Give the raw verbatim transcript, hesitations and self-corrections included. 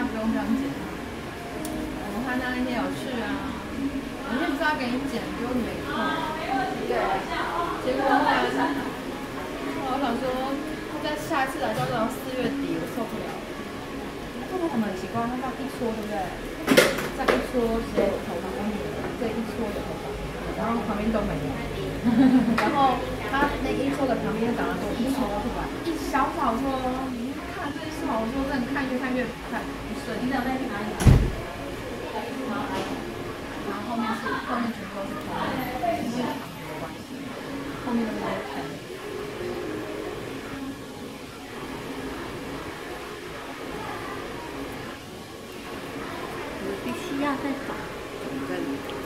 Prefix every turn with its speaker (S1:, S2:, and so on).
S1: 不用这样剪。我看他那天有去啊，我那天不是要给你剪，结果你没空。对。结果后来，我想说，在下一次来到到四月底，我受不了。这个可能很奇怪，它这样一搓，对不对？这样一搓，直接头发光了，这一搓有头发，然后旁边都没有。然后它那一撮的旁边长得多一撮出来，一小小撮，你看这一小撮，真的看越看越看不顺。你两在哪里？然后后面是后面全部都是头发，因为长的关系，后面都是头。
S2: 必须要再找。
S1: 对。